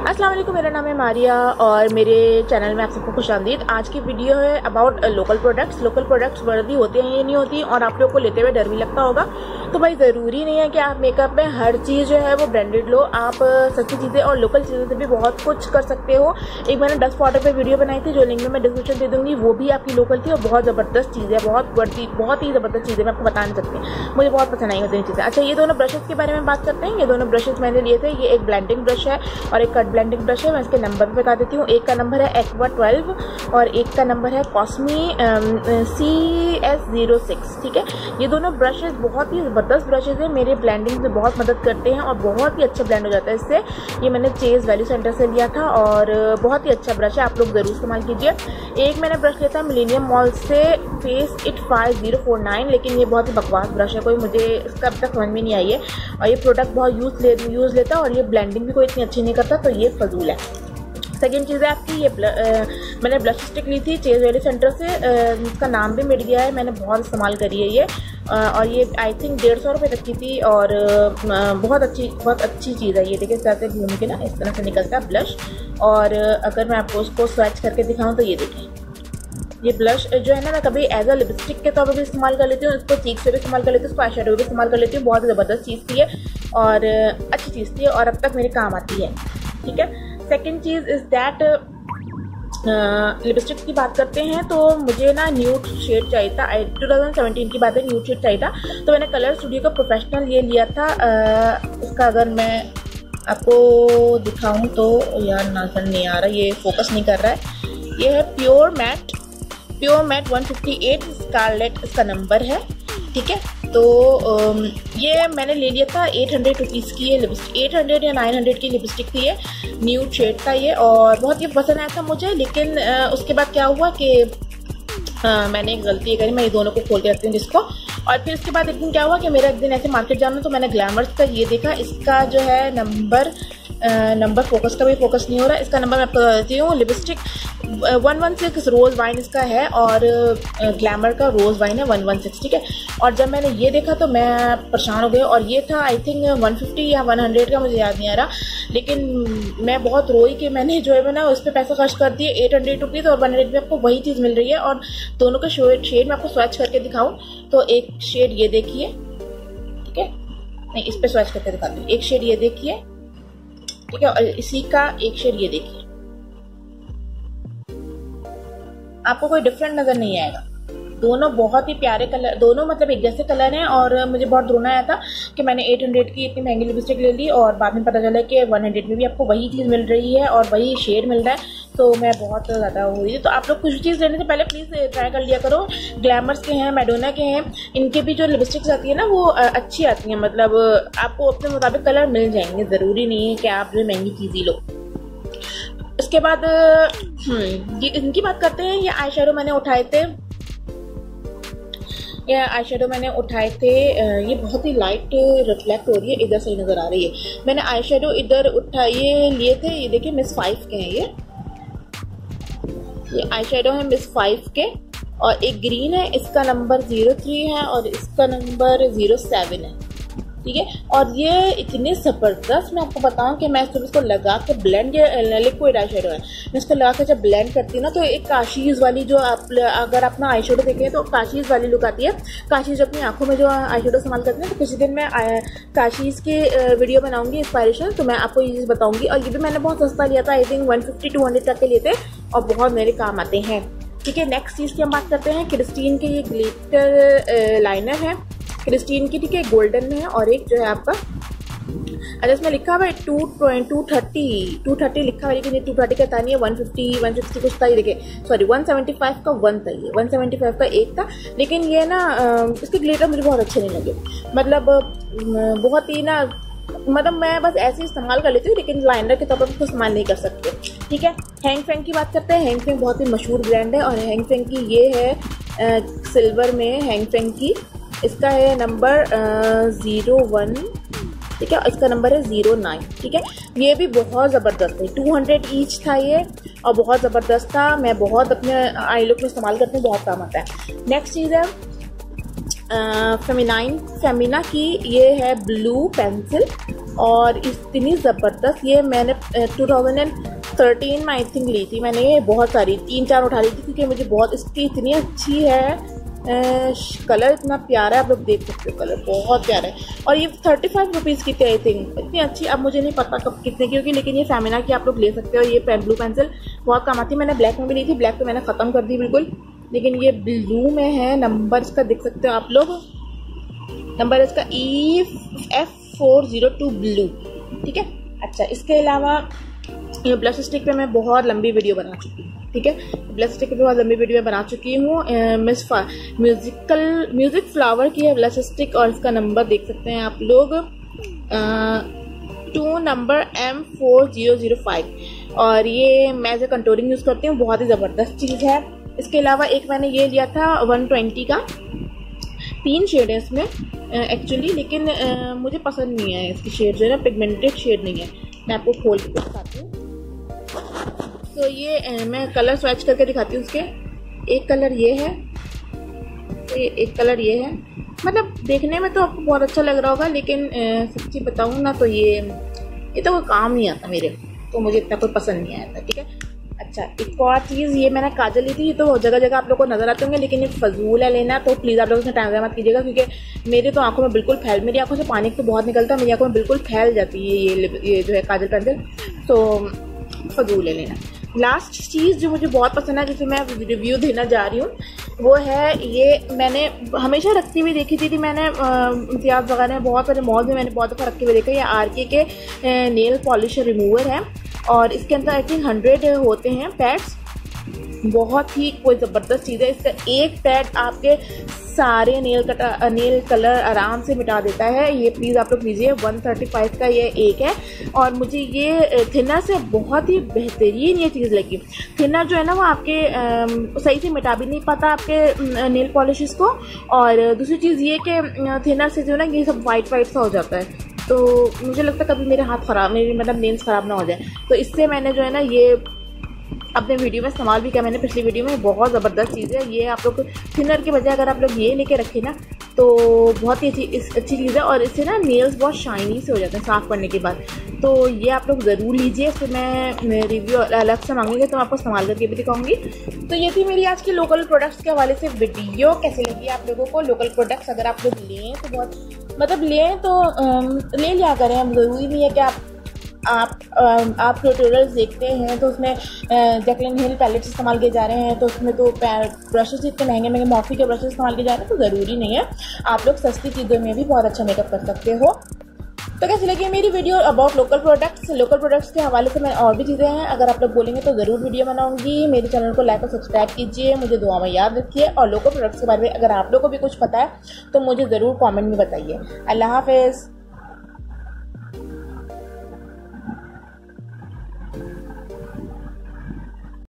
अस्सलाम वालेकुम, मेरा नाम है मारिया और मेरे चैनल में आप सबको खुशामदीद। आज की वीडियो है about local products. Local products worthy होते हैं ये नहीं होती, और आप लोग को लेते हुए डर भी लगता होगा। तो भाई ज़रूरी नहीं है कि आप मेकअप में हर चीज़ जो है वो ब्रांडेड लो। आप सस्ती चीज़ें और लोकल चीज़ों से भी बहुत कुछ कर सकते हो। एक मैंने डस्ट पाउडर पे वीडियो बनाई थी, जो लिंक में मैं डिस्क्रिप्शन दे दूँगी। वो भी आपकी लोकल थी और बहुत ज़बरदस्त चीज़ है, बहुत ही ज़बरदस्त चीज़ है, मैं आपको बता नहीं सकती। मुझे बहुत पसंद आई होती चीज़ें। अच्छा, ये दोनों ब्रशेज़ के बारे में बात करते हैं। ये दोनों ब्रशेज़ मैंने लिए थे। ये एक ब्लेंडिंग ब्रश है और एक कट ब्लेंडिंग ब्रश है। मैं इसके नंबर भी बता देती हूँ। एक का नंबर है एक्वा 12 और एक का नंबर है कॉस्मी CS06। ठीक है, ये दोनों ब्रशेज़ बहुत ही ज़बरदस्त ब्रशेज़ हैं, मेरे ब्लेंडिंग में बहुत मदद करते हैं और बहुत ही अच्छा ब्लेंड हो जाता है इससे। ये मैंने चेज़ वैल्यू सेंटर से लिया था और बहुत ही अच्छा ब्रश है, आप लोग ज़रूर इस्तेमाल कीजिए। एक मैंने ब्रश लिया था मिलेनियम मॉल से, फेस इट 5049, लेकिन ये बहुत ही बकवास ब्रश है, कोई मुझे इसका अब तक समझ में नहीं आई है। और ये प्रोडक्ट बहुत यूज़ लेता है और ये ब्लेंडिंग भी कोई इतनी अच्छी नहीं करता, तो ये फजूल है। सेकेंड चीज़ है आपकी, ये मैंने ब्लश स्टिक ली थी चेज़ वैल्यू सेंटर से। इसका नाम भी मिट गया है, मैंने बहुत इस्तेमाल करी है ये। और ये आई थिंक 150 रुपये तक की थी और बहुत अच्छी चीज़ है ये। देखिए इस तरह से घूम के ना इस तरह से निकलता है ब्लश। और अगर मैं आपको उसको स्वैच करके दिखाऊँ तो ये देखिए, ये ब्लश जो है ना, मैं कभी एज अ लिपस्टिक के तौर पर भी इस्तेमाल कर लेती हूँ, इसको चीक से भी इस्तेमाल कर लेती हूँ, इसको आई शैडो भी इस्तेमाल कर लेती हूँ। बहुत ज़बरदस्त चीज़ थी ये और अच्छी चीज़ थी और अब तक मेरे काम आती है। ठीक है, सेकेंड चीज़ इज़ दैट लिपस्टिक की बात करते हैं तो मुझे ना न्यूड शेड चाहिए था। 2017 की बात है, न्यूड शेड चाहिए था, तो मैंने कलर स्टूडियो का प्रोफेशनल ये लिया था। इसका अगर मैं आपको दिखाऊं तो यार नजर नहीं आ रहा, ये फोकस नहीं कर रहा है। ये है प्योर मैट 158 स्कारलेट, इसका नंबर है। ठीक है, तो ये मैंने ले लिया था 800 रुपीज़ की ये लिपस्टिक, 800 या 900 की लिपस्टिक थी ये, न्यूड शेड था ये और बहुत ही पसंद आया था मुझे। लेकिन उसके बाद क्या हुआ कि मैंने एक गलती करी, मैं ये दोनों को खोल के रखती हूँ जिसको। और फिर उसके बाद एक दिन क्या हुआ कि मेरा एक दिन ऐसे मार्केट जाना, तो मैंने ग्लैमर्स का ये देखा, इसका जो है नंबर फोकस का भी फोकस नहीं हो रहा। इसका नंबर मैं आपको बता देती हूँ। लिपस्टिक 116 रोज़ वाइन इसका है और ग्लैमर का रोज़ वाइन है 116। ठीक है, और जब मैंने ये देखा तो मैं परेशान हो गई और ये था आई थिंक 150 या 100 का, मुझे याद नहीं आ रहा। लेकिन मैं बहुत रोई कि मैंने जो है ना उस पर पैसा खर्च कर दिए। 800 रुपीज़ और 100 में आपको वही चीज़ मिल रही है। और दोनों का शेड मैं आपको स्वैच करके दिखाऊँ तो एक शेड ये देखिए, ठीक है, नहीं इस पर स्वैच करके दिखाती हूँ। एक शेड ये देखिए, ठीक है, और इसी का एक शेड ये देखिए, आपको कोई डिफरेंट नजर नहीं आएगा। दोनों बहुत ही प्यारे कलर, दोनों मतलब एक जैसे कलर हैं। और मुझे बहुत रोना आया था कि मैंने 800 की इतनी महंगी लिपस्टिक ले ली और बाद में पता चला कि 100 में भी आपको वही चीज़ मिल रही है और वही शेड मिल रहा है। तो मैं बहुत ज़्यादा हो रही थी। तो आप लोग कुछ चीज़ लेने से पहले प्लीज़ ट्राई कर लिया करो। ग्लैमर्स के हैं, मैडोना के हैं, इनके भी जो लिपस्टिक्स आती है ना वो अच्छी आती हैं, मतलब आपको अपने मुताबिक कलर मिल जाएंगे। ज़रूरी नहीं है कि आप जो महंगी चीज़ ही लो। इसके बाद इनकी बात करते हैं। ये आई शैडो मैंने उठाए थे, ये बहुत ही लाइट रिफ्लेक्ट हो रही है, इधर से नजर आ रही है। मैंने आई शैडो इधर ये लिए थे, ये देखिए मिस 5 के हैं ये आई शैडो है मिस 5 के। और एक ग्रीन है, इसका नंबर 03 है और इसका नंबर 07 है। ठीक है, और ये इतने ज़बरदस्त, मैं आपको बताऊं कि मैं जब इसको लगा के ब्लेंड, ये लिक्विड आई शेडो है, मैं इसको लगा के जब ब्लेंड करती हूँ ना तो एक काशीज़ वाली जो आप अगर अपना आई शेडो देखें तो काशीज़ वाली लुक आती है। काशीज़ जो अपनी आंखों में जो आई शेडो इस्तेमाल करते हैं, तो किसी दिन मैं काशीज़ की वीडियो बनाऊंगी इंस्पायरेशन, तो मैं आपको ये चीज़ बताऊंगी। और ये भी मैंने बहुत सस्ता लिया था, आई थिंक 150-200 तक के लिए थे और बहुत मेरे काम आते हैं। ठीक है, नेक्स्ट चीज़ की हम बात करते हैं। क्रिस्टीन के ये ग्लिटर लाइनर है क्रिस्टीन की, ठीक है, गोल्डन में है। और एक जो है आपका, अच्छा इसमें लिखा हुआ है 230 लिखा हुआ है, लेकिन ये 230 का था नहीं है, 150 कुछ था। ये देखिए, सॉरी 175 का 1 था, ये 175 का एक था। लेकिन ये ना इसके ग्लिटर मुझे बहुत अच्छे नहीं लगे, मतलब बहुत ही ना, मतलब मैं बस ऐसे इस्तेमाल कर लेती हूँ, लेकिन लाइनर के तौर पर उसको इस्तेमाल नहीं कर सकते। ठीक है, हैंग फेंग की बात करते हैं। हैंग फेंग बहुत ही मशहूर ब्रांड है और हैंग फेंग की ये है सिल्वर में हैंग फेंग की, इसका है नंबर 01, ठीक है, इसका नंबर है 09। ठीक है, ये भी बहुत ज़बरदस्त है, 200 ईच था ये और बहुत ज़बरदस्त था। मैं बहुत अपने आई लुक में इस्तेमाल करती हूँ, बहुत काम आता है। नेक्स्ट चीज़ है फेमिना की ये है ब्लू पेंसिल, और इतनी ज़बरदस्त ये मैंने 2013 में आई थिंक ली थी मैंने। ये बहुत सारी 3-4 उठा ली थी क्योंकि मुझे बहुत इसकी इतनी अच्छी है। कलर इतना प्यारा है, आप लोग देख सकते हो, कलर बहुत प्यारा है। और ये 35 रुपीज़ की थी आई थिंक, इतनी अच्छी। अब मुझे नहीं पता कब कितने की होगी, लेकिन ये फेमिना की आप लोग ले सकते हो। ये ब्लू पेंसिल बहुत काम आती है। मैंने ब्लैक में भी ली थी, ब्लैक तो मैंने ख़त्म कर दी बिल्कुल, लेकिन ये ब्लू में है। नंबर इसका देख सकते हो आप लोग, नंबर इसका EF402 ब्लू, ठीक है। अच्छा, इसके अलावा ये ब्लश स्टिक पे मैं बहुत लंबी वीडियो बना चुकी हूँ, ठीक है। ब्लश स्टिक पे बहुत लंबी वीडियो बना चुकी हूँ। म्यूजिक फ्लावर की है ब्लश स्टिक, और इसका नंबर देख सकते हैं आप लोग 2 नंबर M4005, और ये मैं एज ए कंटूरिंग यूज़ करती हूँ, बहुत ही ज़बरदस्त चीज़ है। इसके अलावा एक मैंने ये लिया था 120 का, 3 शेड है इसमें एक्चुअली, लेकिन मुझे पसंद नहीं है इसकी शेड, जो है ना पिगमेंटेड शेड नहीं है। मैं आपको खोल के दिखाती हूँ। तो ये मैं कलर स्विच करके दिखाती हूँ उसके। एक कलर ये है, तो ये एक कलर ये है। मतलब देखने में तो आपको बहुत अच्छा लग रहा होगा, लेकिन सच्ची बताऊँ ना तो ये तो कोई काम नहीं आता मेरे, तो मुझे इतना कोई पसंद नहीं आया था, ठीक है। अच्छा, एक और चीज़, ये मैंने काजल ली थी। ये तो जगह जगह आप लोग को नजर आते होंगे, लेकिन ये फजूल है लेना, तो प्लीज़ आप लोग उसमें टाइम ज़ाया मत कीजिएगा, क्योंकि मेरे तो आंखों में बिल्कुल मेरी आंखों से पानी तो बहुत निकलता है, मेरी आंखों में बिल्कुल फैल जाती है ये जो है काजल पेंसिल, तो फजूल है लेना। लास्ट चीज़ जो मुझे बहुत पसंद है, जिसे मैं रिव्यू देना जा रही हूँ, वो है ये। मैंने हमेशा रखती हुई देखी थी मैंने इम्तियाज़ वगैरह में, बहुत सारे मॉल में मैंने बहुत दफ़ा रखे हुए देखा। ये RK के नेल पॉलिश रिमूवर है, और इसके अंदर आई थिंक 100 होते हैं पैड्स। बहुत ही कोई ज़बरदस्त चीज़ है। इसका एक पैड आपके सारे नेल कलर आराम से मिटा देता है। ये प्लीज़ आप लोग लीजिए, 135 का ये एक है। और मुझे ये थिनर से बहुत ही बेहतरीन ये चीज़ लगी। थिनर जो है ना वो आपके सही से मिटा भी नहीं पाता आपके नेल पॉलिशेस को, और दूसरी चीज़ ये कि थिनर से जो है ना ये सब वाइट सा हो जाता है, तो मुझे लगता है कभी मेरे हाथ ख़राब, मेरी मतलब नेल्स ख़राब ना हो जाए। तो इससे मैंने जो है ना ये अपने वीडियो में इस्तेमाल भी किया मैंने पिछली वीडियो में। बहुत ज़बरदस्त चीज़ है ये। आप लोग थिनर के बजाय अगर आप लोग ये लेके रखें ना तो बहुत ही अच्छी चीज़ है, और इससे ना नेल्स बहुत शाइनी से हो जाते हैं साफ़ करने के बाद। तो ये आप लोग ज़रूर लीजिए। इससे मैं रिव्यू अलग से मांगूंगी तो मैं आपको इस्तेमाल करके भी दिखाऊंगी। तो ये थी मेरी आज की लोकल प्रोडक्ट्स के हवाले से वीडियो। कैसी लगी आप लोगों को? लोकल प्रोडक्ट्स अगर आप लोग लें तो बहुत लें तो ले लिया करें। अब ज़रूरी नहीं है कि आप ट्यूटोरियल्स देखते हैं तो उसमें जैकलिन हिल पैलेट्स इस्तेमाल किए जा रहे हैं, तो उसमें तो ब्रशेस इतने महंगे मॉफी के ब्रशेस इस्तेमाल किए जा रहे हैं, तो ज़रूरी नहीं है। आप लोग सस्ती चीज़ों में भी बहुत अच्छा मेकअप कर सकते हो। तो कैसी लगी मेरी वीडियो अबाउट लोकल प्रोडक्ट्स के हवाले से? मैं और भी चीज़ें हैं, अगर आप लोग बोलेंगे तो ज़रूर वीडियो बनाऊंगी। मेरे चैनल को लाइक और सब्सक्राइब कीजिए, मुझे दुआ में याद रखिए। और लोकल प्रोडक्ट्स के बारे में अगर आप लोगों को भी कुछ पता है तो मुझे ज़रूर कमेंट में बताइए। अल्लाह हाफ़िज़।